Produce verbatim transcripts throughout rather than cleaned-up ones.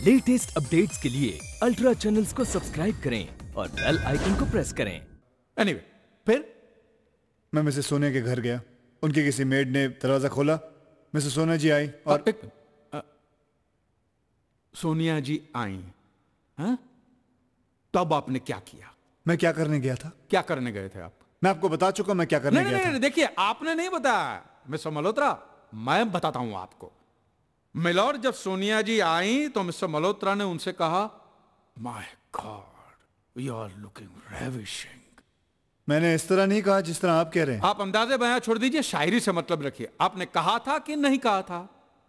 Latest updates के लिए ultra channels को सब्सक्राइब करें और बेल आइकन को प्रेस करें। एनीवे, फिर मैं मिसेस सोनिया के घर गया। उनकी किसी मेड ने दरवाजा खोला। मिसेस सोनिया जी आई और आ, एक, आ, सोनिया जी आई। हाँ? तब आपने क्या किया? मैं क्या करने गया था? क्या करने गए थे आप? मैं आपको बता चुका मैं क्या करने नहीं, गया नहीं, था। नहीं, देखिए, आपने नहीं बताया मिस्टर मल्होत्रा, मैं बताता हूं आपको। मिलॉर्ड, जब सोनिया जी आई तो मिस्टर मल्होत्रा ने उनसे कहा, my God, you are looking ravishing. मैंने इस तरह नहीं कहा जिस तरह आप कह रहे हैं। आप अंदाजे बयां छोड़ दीजिए, शायरी से मतलब रखिए। आपने कहा था कि नहीं कहा था?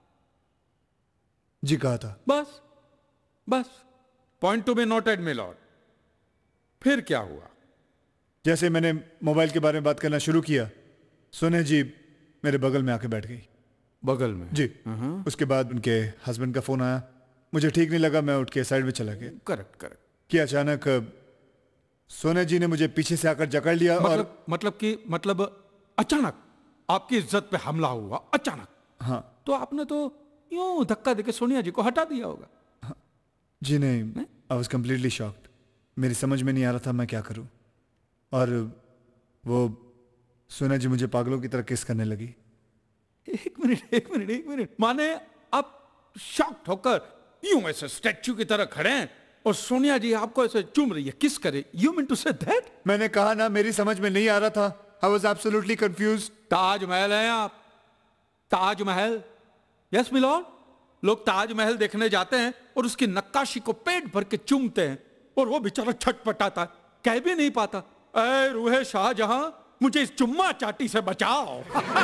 जी कहा था। बस बस point to be noted milord. फिर क्या हुआ? जैसे मैंने मोबाइल के बारे में बात करना शुरू किया, सोनिया जी मेरे बगल में आके बैठ गई। बगल में? जी। उसके बाद उनके हस्बैंड का फोन आया। मुझे ठीक नहीं लगा, मैं उठ के साइड में चला गया। Correct correct. कि अचानक सोनिया जी ने मुझे पीछे से आकर जकड़ लिया। मतलब, और मतलब कि मतलब अचानक आपकी इज्जत पे हमला हुआ अचानक। हाँ। तो आपने तो यूं धक्का देके सोनिया जी को हटा दिया होगा। हाँ। जी नहीं, आई वाज कंप्लीटली शॉक्ड। मेरी समझ में नहीं आ रहा था मैं क्या करूं। और वो सोनिया जी मुझे पागलों की तरह किस करने लगी। एक मिनट एक मिनट एक मिनट माने आप शॉक्ड होकर यूं ऐसे स्टैच्यू की तरह खड़े हैं और सोनिया जी आपको ऐसे चूम रही है, किस करे? You mean to say that? मैंने कहा ना, मेरी समझ में नहीं आ रहा था। I was absolutely confused. Taj Mahal है आप, ताजमहल। यस मिलॉर्ड, लोग ताजमहल देखने जाते हैं और उसकी नक्काशी को पेट भर के चूमते हैं और वो बेचारा छटपटाता है, कह भी नहीं पाता, ऐ रूहे शाहजहां मुझे इस चुम्मा चाटी से बचाओ।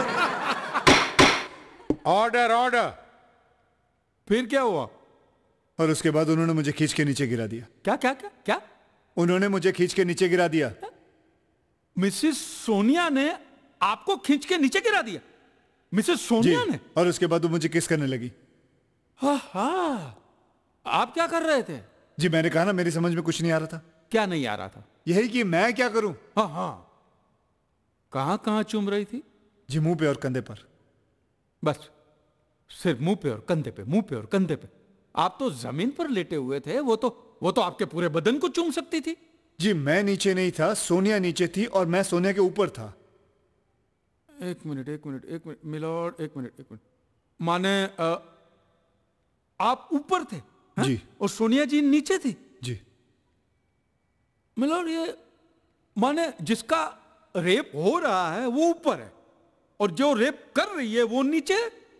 Order order. फिर क्या हुआ? और उसके बाद उन्होंने मुझे खींच के नीचे गिरा दिया। क्या क्या क्या क्या? उन्होंने मुझे खींच के नीचे गिरा दिया। मिसेस सोनिया ने आपको खींच के नीचे गिरा दिया? मिसेस सोनिया ने? और उसके बाद वो मुझे किस करने लगी। हाँ हाँ। आप क्या कर रहे थे? जी मैंने कहा ना, मेरी समझ में कुछ नहीं आ रहा था। क्या नहीं आ रहा था? यही कि मैं क्या करूं। हाँ हाँ। कहां कहां चूम रही थी? जी मुंह पे और कंधे पर। बस सिर्फ मुंह पे और कंधे पे, मुंह पे और कंधे पे। आप तो जमीन पर लेटे हुए थे, वो तो वो तो आपके पूरे बदन को चूम सकती थी। जी मैं नीचे नहीं था, सोनिया नीचे थी और मैं सोनिया के ऊपर था। एक मिनट एक मिनट एक मिनट मिलॉर्ड, एक मिनट एक मिनट माने आ, आप ऊपर थे? है? जी। और सोनिया जी नीचे थी? जी मिलॉर्ड, ये माने जिसका रेप हो रहा है वो ऊपर है और जो रेप कर रही है वो नीचे।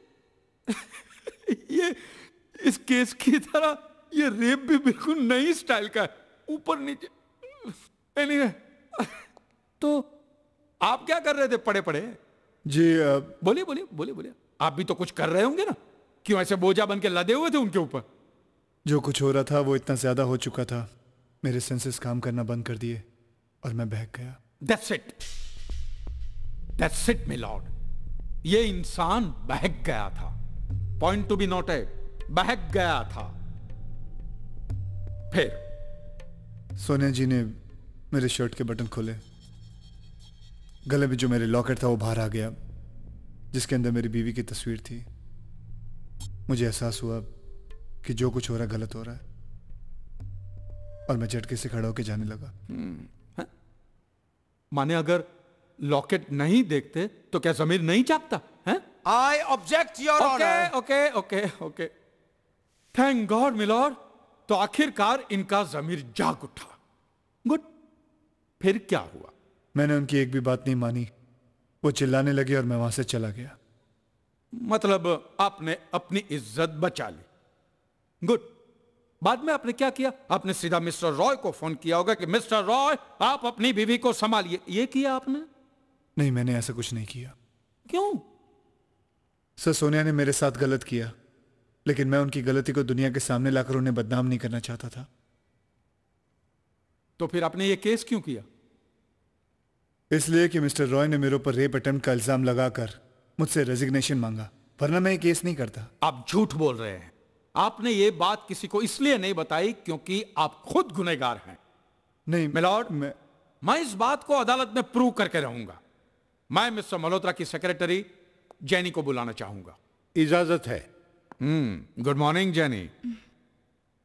ये इस केस की तरह ये रेप भी बिल्कुल नई स्टाइल का है, ऊपर नीचे। anyway, तो आप क्या कर रहे थे पड़े पड़े? जी आ... बोलिए बोलिए बोलिए बोलिए। आप भी तो कुछ कर रहे होंगे ना, क्यों ऐसे बोझा बन के लदे हुए थे उनके ऊपर? जो कुछ हो रहा था वो इतना ज्यादा हो चुका था, मेरे सेंसेस काम करना बंद कर दिए और मैं बहक गया। That's it. That's it, my lord. ये इंसान बहक गया था। पॉइंट टू बी नोटेड, बहक गया था। फिर सोनिया जी ने मेरे शर्ट के बटन खोले। गले में जो मेरे लॉकेट था वो बाहर आ गया, जिसके अंदर मेरी बीवी की तस्वीर थी। मुझे एहसास हुआ कि जो कुछ हो रहा है गलत हो रहा है और मैं झटके से खड़ा होकर जाने लगा। hmm. माने अगर लॉकेट नहीं देखते तो क्या जमीर नहीं जागता है? I object your honour. Okay okay okay, thank God milord. तो आखिरकार इनका जमीर जाग उठा। गुड। फिर क्या हुआ? मैंने उनकी एक भी बात नहीं मानी। वो चिल्लाने लगे और मैं वहां से चला गया। मतलब आपने अपनी इज्जत बचा ली। गुड। बाद में आपने क्या किया? आपने सीधा मिस्टर रॉय को फोन किया होगा कि मिस्टर रॉय आप अपनी बीवी को संभालिए। ये किया आपने? नहीं, मैंने ऐसा कुछ नहीं किया। क्यों? सर, सोनिया ने मेरे साथ गलत किया, लेकिन मैं उनकी गलती को दुनिया के सामने लाकर उन्हें बदनाम नहीं करना चाहता था। तो फिर आपने ये केस क्यों किया? इसलिए कि मिस्टर रॉय ने मेरे ऊपर रेप अटेम्प्ट का इल्जाम लगाकर मुझसे रेजिग्नेशन मांगा, वरना मैं ये केस नहीं करता। आप झूठ बोल रहे हैं। आपने ये बात किसी को इसलिए नहीं बताई क्योंकि आप खुद गुनहगार हैं। नहीं मिलॉर्ड, मैं मैं इस बात को अदालत में प्रूव करके रहूंगा। मैं मिस्टर मल्होत्रा की सेक्रेटरी जेनी को बुलाना चाहूंगा। इजाजत है। Hmm good morning Jenny.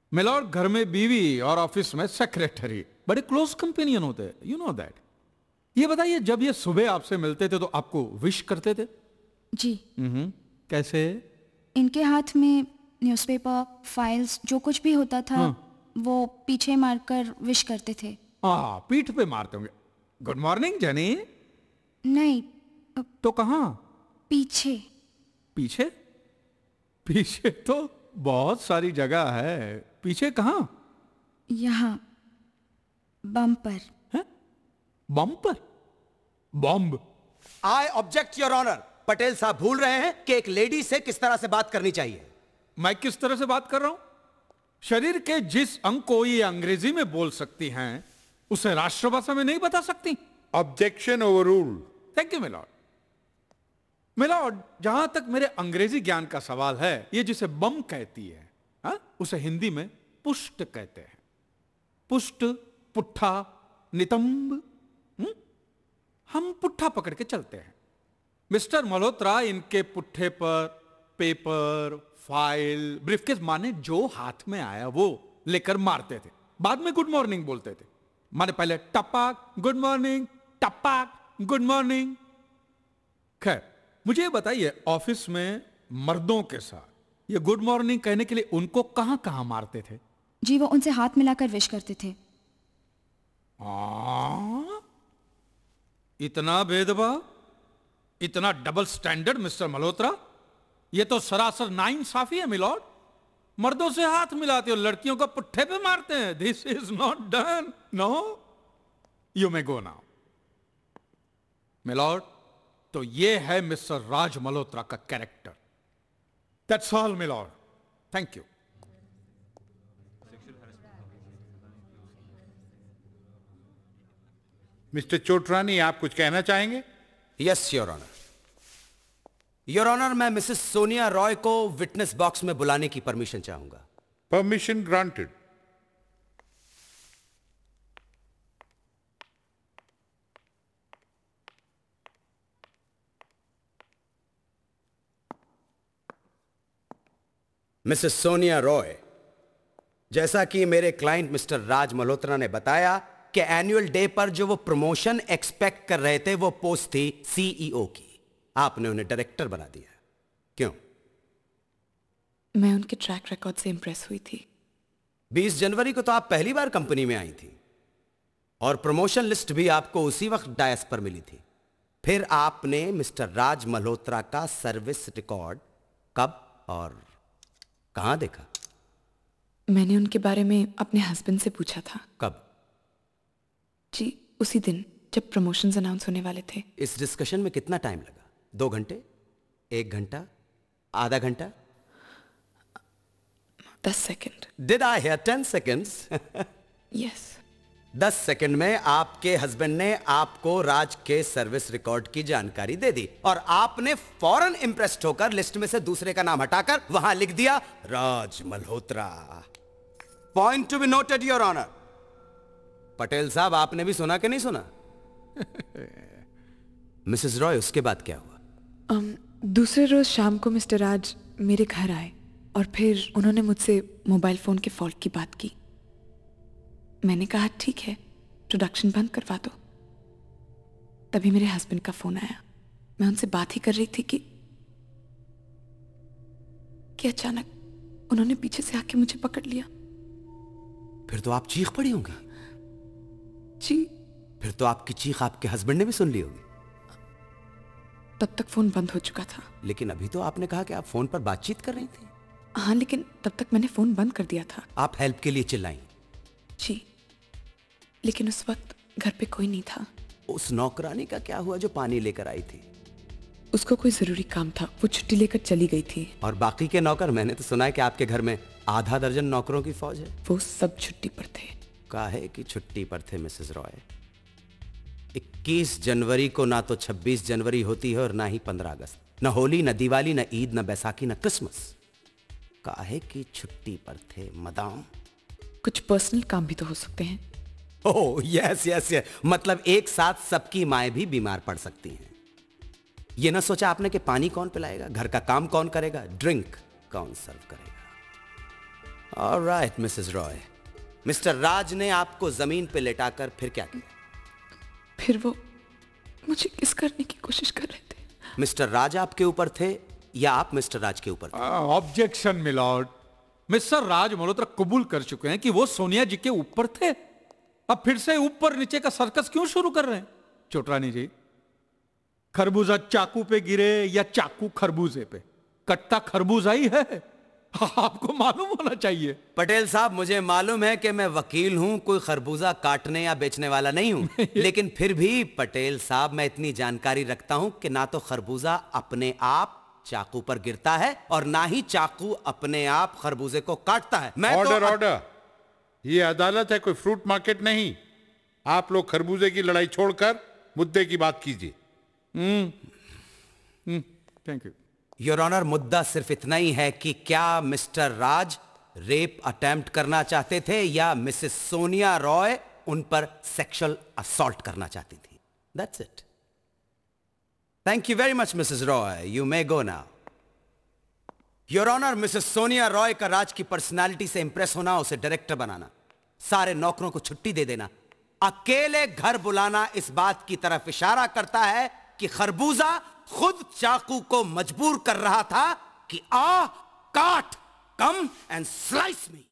Milord, घर में बीवी और ऑफिस में सेक्रेटरी बड़े क्लोज कंपेनियन होते हैं, यू नो दैट। ये बताइए, जब ये सुबह आपसे मिलते थे तो आपको विश करते थे? जी। हम्म, कैसे? इनके हाथ में न्यूज़पेपर, फाइल्स, जो कुछ भी होता था हाँ। वो पीछे मारकर विश करते थे। हाँ, पीठ पे मारते होंगे। गुड मॉर्निंग जनी। नहीं। तो कहाँ? पीछे। पीछे? पीछे तो बहुत सारी जगह है, पीछे कहाँ? यहाँ बम पर। है? बम पर? Bomb? I object your honour. Patel साहब भूल रहे हैं कि एक लेडी से किस तरह से बात करनी चाहिए। मैं किस तरह से बात कर रहा हूं? शरीर के जिस अंग को ये अंग्रेजी में बोल सकती हैं उसे राष्ट्रभाषा में नहीं बता सकती। Objection overruled. Thank you milord. Milord, जहां तक मेरे अंग्रेजी ज्ञान का सवाल है, ये जिसे बम कहती है हा? उसे हिंदी में पुष्ट कहते हैं। पुष्ट, पुट्ठा, नितंब। हुँ? हम पुट्ठा पकड़ के चलते हैं। मिस्टर मल्होत्रा इनके पुट्ठे पर पेपर, फाइल, ब्रीफकेस माने जो हाथ में आया वो लेकर मारते थे। बाद में गुड मॉर्निंग बोलते थे। माने पहले टपाक गुड मॉर्निंग, टपाक गुड मॉर्निंग। खैर, मुझे ये बताइए, ऑफिस में मर्दों के साथ ये गुड मॉर्निंग कहने के लिए उनको कहां कहां मारते थे? जी, वो उनसे हाथ मिलाकर विश करते थे। आ? इतना भेदभाव, इतना डबल स्टैंडर्ड मिस्टर मल्होत्रा, ये तो सरासर नाइंसाफी है मिलॉर्ड। मर्दों से हाथ मिलाते हो, लड़कियों को पुट्ठे पे मारते हैं। This is not done. No, you may go now. Milord, तो ये है मिस्टर राज मल्होत्रा का character. That's all milord, thank you. Mister Chotrani, आप कुछ कहना चाहेंगे? Yes your honour. Your honour, मैं मिसेस सोनिया रॉय को विटनेस बॉक्स में बुलाने की परमिशन चाहूंगा। Permission granted. Mrs Sonia Roy, जैसा कि मेरे क्लाइंट मिस्टर राज मल्होत्रा ने बताया कि एनुअल डे पर जो वो प्रमोशन एक्सपेक्ट कर रहे थे वो पोस्ट थी सीईओ की। आपने उन्हें डायरेक्टर बना दिया, क्यों? मैं उनके ट्रैक रिकॉर्ड से इंप्रेस हुई थी। बीस जनवरी को तो आप पहली बार कंपनी में आई थी और प्रमोशन लिस्ट भी आपको उसी वक्त डायस पर मिली थी। फिर आपने मिस्टर राज मल्होत्रा का सर्विस रिकॉर्ड कब और कहां देखा? मैंने उनके बारे में अपने हस्बैंड से पूछा था। कब? जी, उसी दिन जब प्रमोशंस अनाउंस होने वाले थे। इस डिस्कशन में कितना टाइम लगा? दो घंटे, एक घंटा, आधा घंटा? दस second. Did I hear ten seconds? Yes. दस सेकंड में आपके हस्बैंड ने आपको राज के सर्विस रिकॉर्ड की जानकारी दे दी और आपने फौरन इंप्रेस्ड होकर लिस्ट में से दूसरे का नाम हटाकर वहां लिख दिया Raj Malhotra. Point to be noted your honour. Patel साहब, आपने भी सुना कि नहीं सुना? मिसेस रॉय, उसके बाद क्या हुआ? um, दूसरे रोज शाम को मिस्टर राज मेरे घर आए और फिर उन्होंने मुझसे मोबाइल फोन के फॉल्ट की बात की। मैंने कहा ठीक है, प्रोडक्शन बंद करवा दो। तभी मेरे हस्बैंड का फोन आया। मैं उनसे बात ही कर रही थी कि कि अचानक उन्होंने पीछे से आके मुझे पकड़ लिया। फिर तो आप चीख पड़ी होंगी। जी। फिर तो आपकी चीख आपके हस्बैंड ने भी सुन ली होगी। तब तक फोन बंद हो चुका था। लेकिन अभी तो आपने कहा कि आप फोन पर बातचीत कर रही थी। हाँ, लेकिन तब तक मैंने फोन बंद कर दिया था। आप हेल्प के लिए चिल्लाई? जी, लेकिन उस वक्त घर पे कोई नहीं था। उस नौकरानी का क्या हुआ जो पानी लेकर आई थी? उसको कोई जरूरी काम था, वो छुट्टी लेकर चली गई थी। और बाकी के नौकर? मैंने तो सुना है कि आपके घर में आधा दर्जन नौकरों की फौज है। वो सब छुट्टी पर थे। काहे की छुट्टी पर थे मिसेस रॉय? इक्कीस जनवरी को ना तो छब्बीस जनवरी होती है और ना ही पंद्रह अगस्त, न होली, न दिवाली, न ईद, न बैसाखी, न क्रिसमस। काहे की छुट्टी पर थे मदाम? कुछ पर्सनल काम भी तो हो सकते हैं। ओह यस यस यस, मतलब एक साथ सबकी माएं भी बीमार पड़ सकती हैं। ये ना सोचा आपने कि पानी कौन पिलाएगा, घर का काम कौन करेगा, ड्रिंक कौन सर्व करेगा? Alright Mrs Roy, mister Raj ने आपको जमीन पे लेटाकर फिर क्या किया? फिर वो मुझे किस करने की कोशिश कर रहे थे। मिस्टर राज आपके ऊपर थे या आप मिस्टर राज के ऊपर थे? Objection milord, mister Raj Malhotra कबूल कर चुके हैं कि वो सोनिया जी के ऊपर थे। अब फिर से ऊपर नीचे का सर्कस क्यों शुरू कर रहे हैं? चोटरानी जी, खरबूजा चाकू पे गिरे या चाकू खरबूजे पे, कट्टा खरबूजा ही है, आपको मालूम होना चाहिए। पटेल साहब, मुझे मालूम है कि मैं वकील हूं, कोई खरबूजा काटने या बेचने वाला नहीं हूं। लेकिन फिर भी पटेल साहब, मैं इतनी जानकारी रखता हूं कि ना तो खरबूजा अपने आप चाकू पर गिरता है और ना ही चाकू अपने आप खरबूजे को काटता है। मैं ऑर्डर तो... ऑर्डर, ये अदालत है, कोई फ्रूट मार्केट नहीं। आप लोग खरबूजे की लड़ाई छोड़कर मुद्दे की बात कीजिए। थैंक यू योर ऑनर, मुद्दा सिर्फ इतना ही है कि क्या मिस्टर राज रेप अटेम्प्ट करना चाहते थे या मिसेस सोनिया रॉय उन पर सेक्सुअल असॉल्ट करना चाहती थी। That's it. Thank you very much Mrs Roy, you may go now. Your honour, Mrs Sonia Roy का राज की पर्सनालिटी से इंप्रेस होना, उसे डायरेक्टर बनाना, सारे नौकरों को छुट्टी दे देना, अकेले घर बुलाना इस बात की तरफ इशारा करता है कि खरबूजा खुद चाकू को मजबूर कर रहा था कि आ काट, कम एंड स्लाइस मी।